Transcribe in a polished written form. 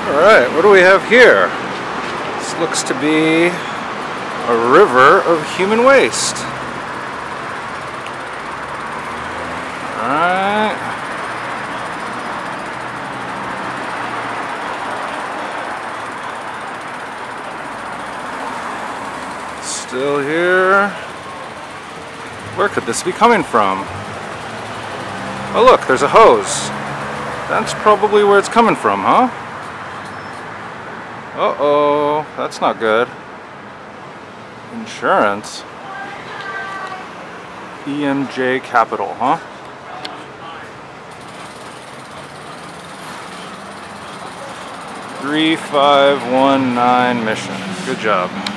Alright, what do we have here? This looks to be a river of human waste. Alright. Still here. Where could this be coming from? Oh look, there's a hose. That's probably where it's coming from, huh? Uh-oh, that's not good. Insurance. EMJ Capital, huh? 3519 Mission. Good job.